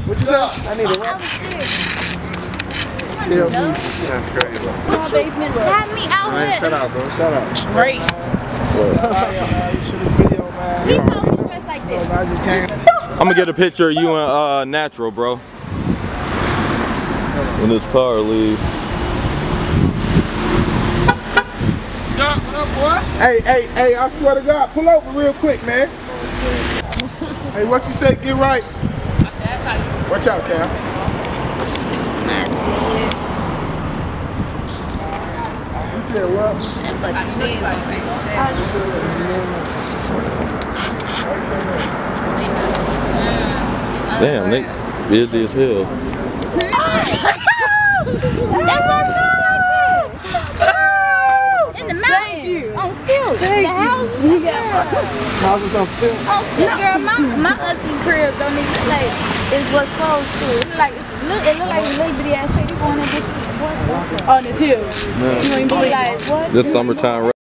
What you say? I need a what? That's crazy. Which basement? Got me out here. Shut up, bro. Shut up. Great. You should have video, man. He told me to dress like this. I just came. I'm gonna get a picture of you and Natural, bro. When this car leaves. Hey, I swear to God, pull over real quick, man. Hey, what you say? Get right. Watch out, Cam. You said what? That fucking big Damn, they busy as hell. That's what I sound like that. In the mountains. On stilts. The houses. Houses on still. On stilts, girl. My auntie crib don't even like is what's close to it. It look like a little bitty ass shit. You going to get On this hill. Yeah. You ain't believe like what? This summertime.